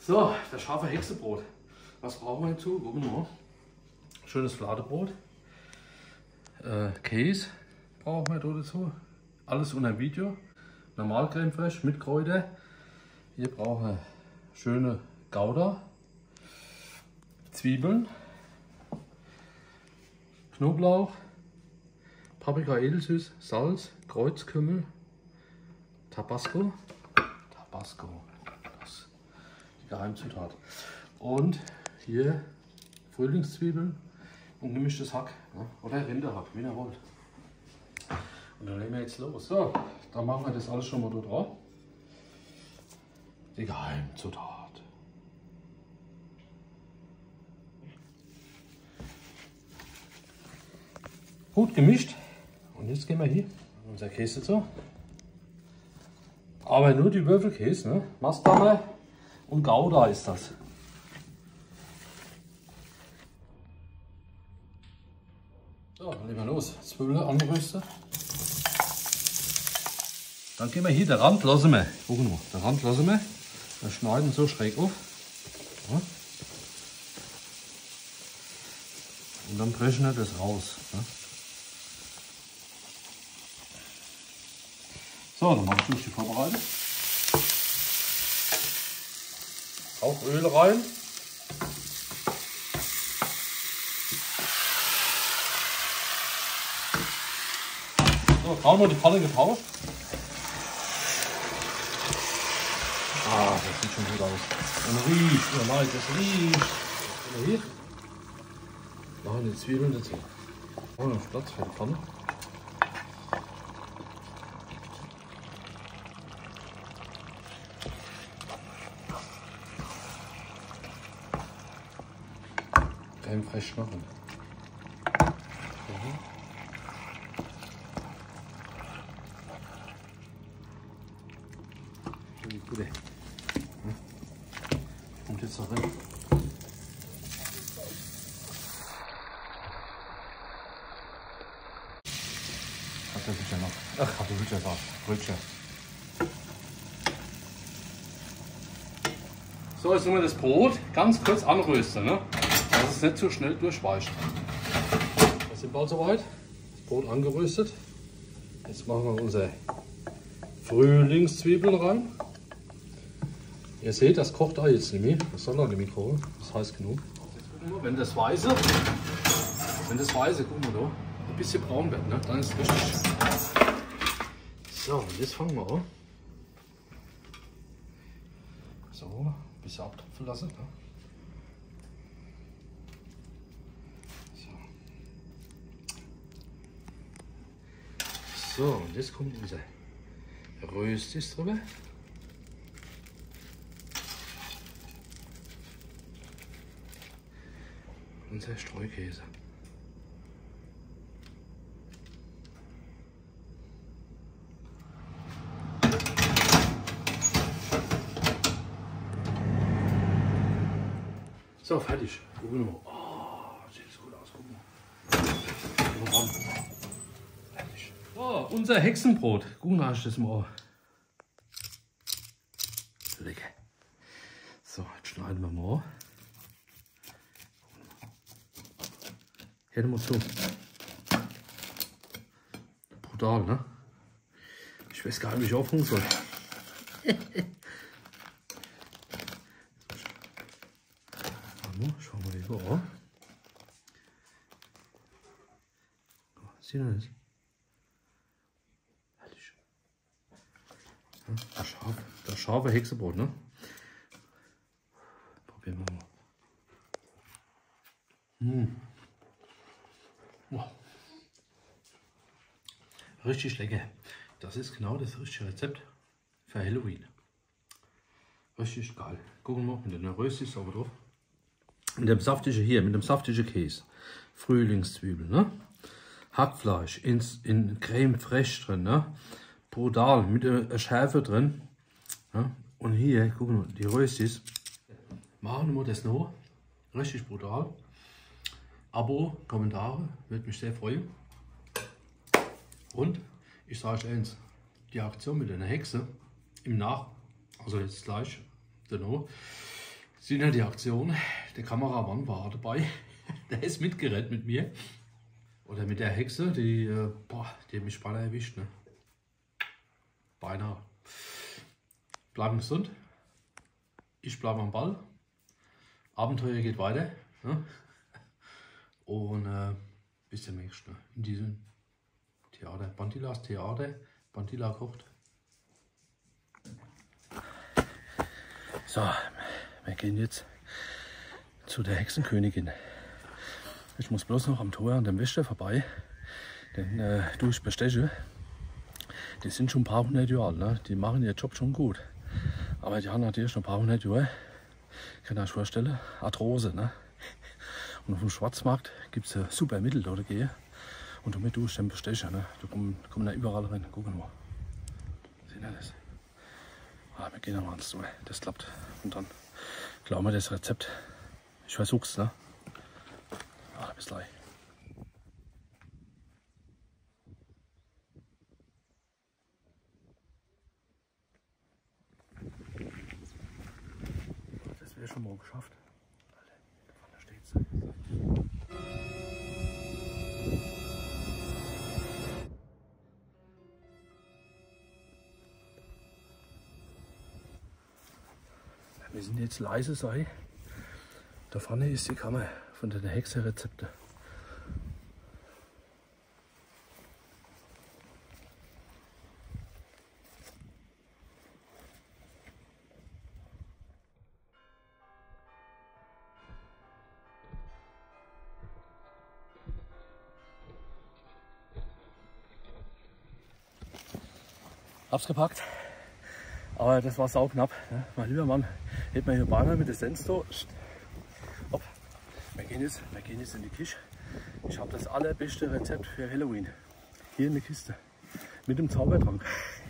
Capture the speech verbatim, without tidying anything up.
So, das scharfe Hexenbrot. Was brauchen wir dazu? Gucken wir mal. Schönes Fladenbrot. Äh, Käse brauchen wir dazu. Alles unter Video. Normal Creme Fraiche mit Kräuter. Hier brauchen wir schöne Gouda. Zwiebeln. Knoblauch. Paprika edelsüß. Salz. Kreuzkümmel. Tabasco. Tabasco. Das die Geheimzutat. Und hier Frühlingszwiebeln und gemischtes Hack. Ne? Oder Rinderhack, wie ihr wollt. Und dann legen wir jetzt los. So, dann machen wir das alles schon mal da drauf. Die Geheimzutat. Gut gemischt. Und jetzt gehen wir hier unser Käse dazu. Aber nur die Würfelkäse, ne? Mastdammer und Gouda ist das. So, dann legen wir los. Zwiebeln angeröstet. Dann gehen wir hier, der Rand lassen wir. Gucken wir, der Rand lassen wir. Wir schneiden so schräg auf. Ja. Und dann brechen wir das raus. Ja. So, dann mache ich durch die Vorbereitung. Auch Öl rein. So, kaum noch die Pfanne getauscht. Ah, das sieht schon gut aus. Und riecht, oh nein, das riecht. Und hier. Machen die Zwiebeln dazu. Oh, noch Platz für die Pfanne. Creme Fraiche machen. Mhm. Die Gute. Kommt jetzt noch rein. Kartoffelchen noch. Ach, Kartoffelchen war. Brötchen. So, jetzt nehmen wir das Brot ganz kurz anrösten, ne? Dass es nicht so schnell durchweicht. Da sind wir also soweit. Das Brot angeröstet. Jetzt machen wir unsere Frühlingszwiebeln rein. Ihr seht, das kocht da jetzt nicht mehr. Das soll noch in die Mikro. Das heißt genug. Jetzt gucken wir, wenn das Weiße, wenn das Weiße, gucken wir da, ein bisschen braun wird, ne? Dann ist es richtig. So, und jetzt fangen wir an. So, ein bisschen abtropfen lassen. Ne? So, und jetzt kommt unser Röstis drüber. Unser Streukäse. So, fertig. Gucken wir mal. Oh, sieht so gut aus. Gucken wir. Fertig. So, unser Hexenbrot. Gucken wir das mal. Lecker. So, jetzt schneiden wir mal. Hör mal zu. Brutal, ne? Ich weiß gar nicht, wie ich aufhören soll. Schauen wir lieber an. Sieh mal das. Herrlich. Ja, das, scharfe, das scharfe Hexenbrot, ne? Probieren wir mal. Mmh. Wow. Richtig lecker. Das ist genau das richtige Rezept für Halloween. Richtig geil. Gucken wir mal mit der Röstis sauber drauf. Mit dem saftigen hier, mit dem saftigen Käse. Frühlingszwiebeln, ne? Hackfleisch in, in Creme Fraiche drin, ne? Brutal, mit der Schärfe drin. Ne? Und hier, gucken wir, die Röstis. Machen wir das noch. Richtig brutal. Abo, Kommentare, würde mich sehr freuen. Und ich sage euch eins, die Aktion mit einer Hexe im Nach, also jetzt gleich, genau, Sehen ja die Aktion. Der Kameramann war dabei. Der ist mitgerannt mit mir. Oder mit der Hexe, die, boah, die hat mich beinahe erwischt. Ne? Beinahe. Bleiben gesund. Ich bleibe am Ball. Abenteuer geht weiter. Ne? Und äh, bis demnächst. Ne? In diesem Theater. Bantilas Theater. Bantila kocht. So, wir gehen jetzt zu der Hexenkönigin. Ich muss bloß noch am Tor an dem Wächter vorbei, denn äh, durch Besteche, die sind schon ein paar hundert Jahre alt, ne? Die machen ihren Job schon gut. Aber die haben natürlich schon ein paar hundert Jahre, kann ich euch vorstellen, Arthrose. Ne? Und auf dem Schwarzmarkt gibt es super Mittel, dort gehe. Und damit durch den Bestecher, ne? Da kommen, kommen da überall rein. Gucken wir mal. Sehen wir das? Ah, wir gehen mal ans Tor, das klappt. Und dann klauen wir das Rezept. Ich versuch's, ne? Ah, bis gleich. Das wäre schon mal geschafft. Alter, da vorne steht's. Wir sind jetzt leise, sei. Da vorne ist die Kammer von den Hexerrezepten. Hab's gepackt, aber das war sauknapp. Ne? Mein lieber Mann, hätte man hier beinahe mit der Sensto. Wir gehen, jetzt, wir gehen jetzt in die Küche. Ich habe das allerbeste Rezept für Halloween. Hier in der Kiste. Mit dem Zaubertrank.